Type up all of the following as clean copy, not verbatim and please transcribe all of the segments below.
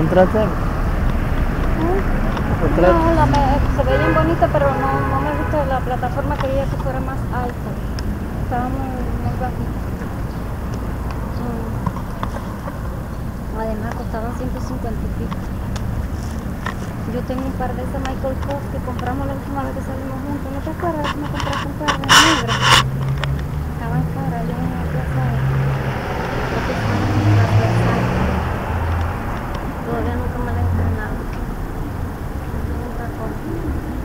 ¿Encontraste algo? No, se ve bien bonita, pero no me gusta la plataforma, quería que fuera más alta. Estaba muy bajita. Además costaban 150 y pico. Yo tengo un par de esas Michael Kors que compramos la última vez que salimos juntos. ¿No te acuerdas que me compraste un par de negras? Estaban caras, yo no me acuerdo. Creo que estaban en las Versace. Todavía nunca me las he estrenado. Nunca compro.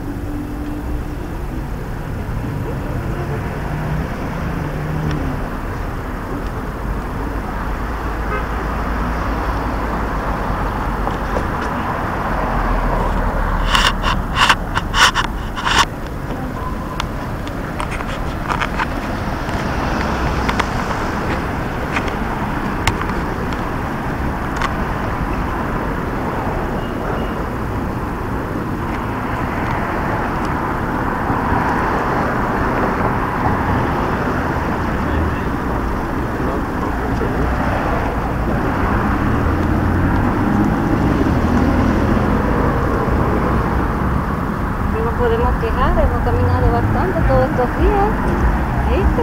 Podemos quejar, hemos caminado bastante todos estos días. ¿Viste?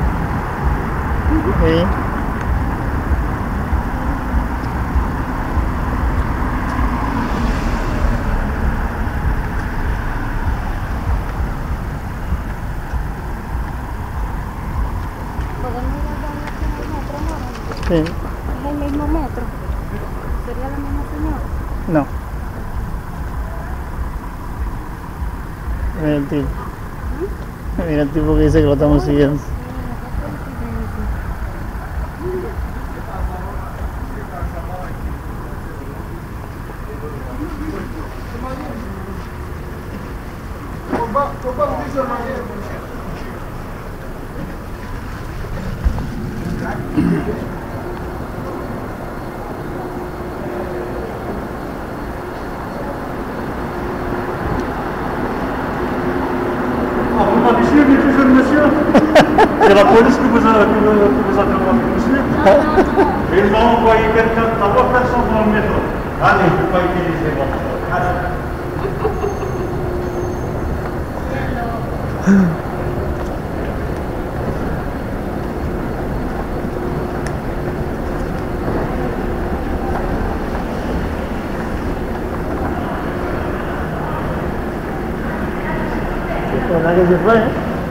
Sí. Podemos ir a donde está el metro, ¿no? Sí. Es el mismo metro. ¿Sería la misma señora? No. Mira el tipo. Mira el tipo que dice que lo estamos siguiendo. C'est la police qui vous a demandé, monsieur. Ils m'ont envoyé quelqu'un, d'abord personne dans le métro. Allez, il ne faut pas utiliser mon métro. ¿Verdad que se fue?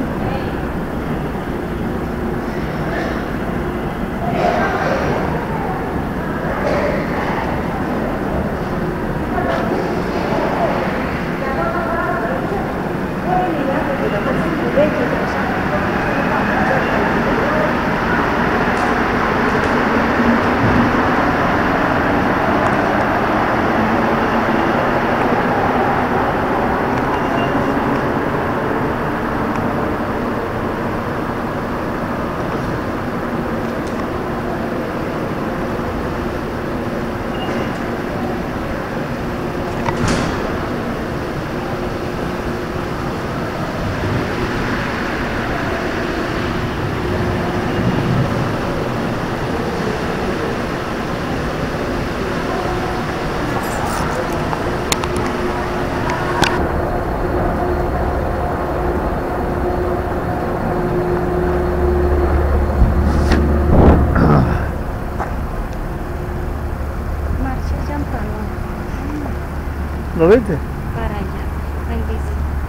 ¿Lo viste? Para allá, en bici.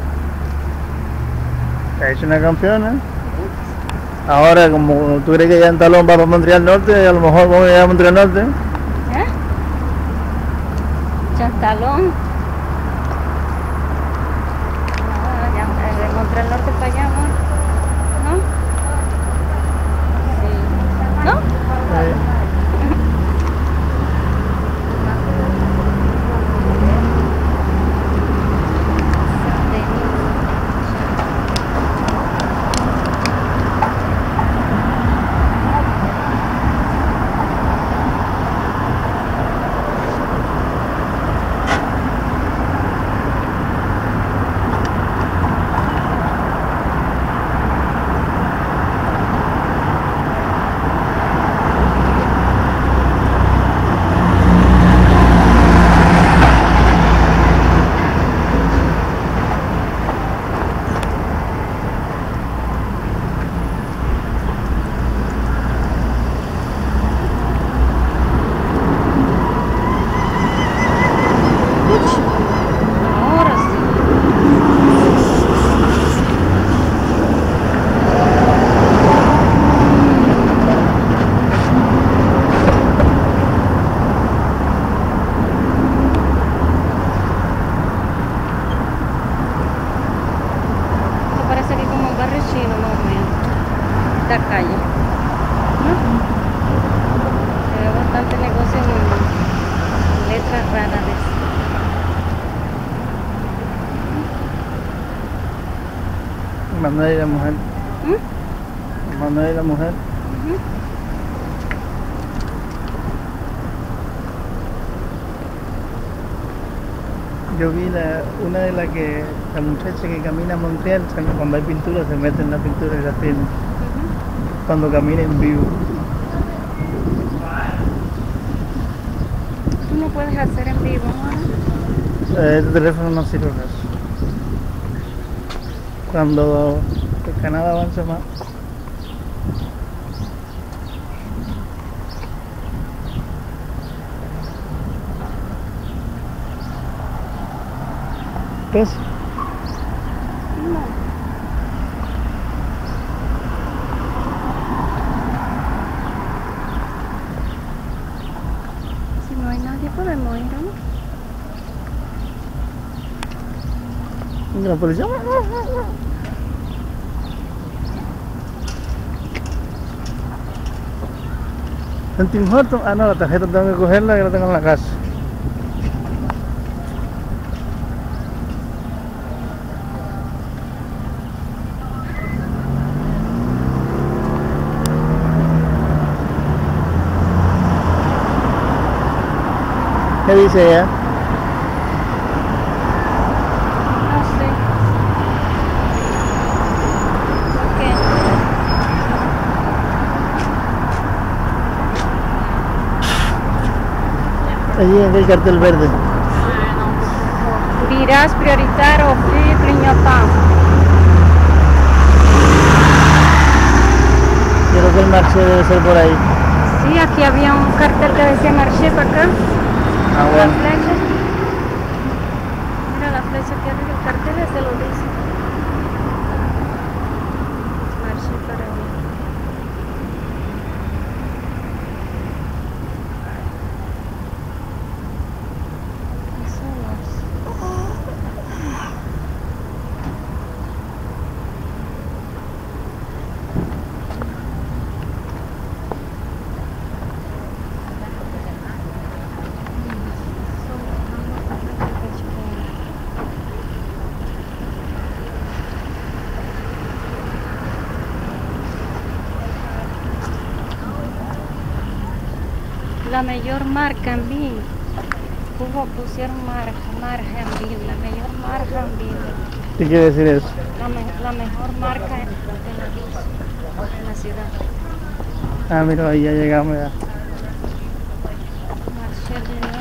Ha hecho una campeona. Ahora, como tú crees que ya en Talón va para Montreal Norte, a lo mejor vamos a llegar a Montreal Norte. ¿Eh? Chantalón. No, ya, de Montreal Norte para allá, ¿no? Sí. ¿No? Sí. chino más o menos. Esta calle. ¿No? Se ve bastante negocio en letras raras de eso. Manuel y la mujer. Manuel y la mujer. Ujú. Yo vi una de las que, la muchacha que camina a Montreal, cuando hay pintura se mete en la pintura y la tiene. Ujú. Cuando camina en vivo. Tú no puedes hacer en vivo, ¿no? El teléfono no sirve para eso. Cuando el canal avance más. ¿Ves? No. Si no hay nadie podemos ir, ¿no? Y la policía. En Tim Hortons, no, la tarjeta tengo que cogerla, que la tengo en la casa. ¿Qué dice ella? No sé. ¿Por qué? Allí en el cartel verde. Dirás prioritar o clignotant. Creo que el marché debe ser por ahí. Sí, aquí había un cartel que decía marché para acá. Ah, La bueno. flecha. Mira la flecha que arriba, el cartel ese lo dice. Marché para allá. Eso no es. La mejor marca en Bill. Pusieron marca en Bill, la mejor marca en Bill. ¿Qué quiere decir eso? La mejor marca en la bici, en la ciudad. Ah, mira, ahí ya llegamos ya. Marché de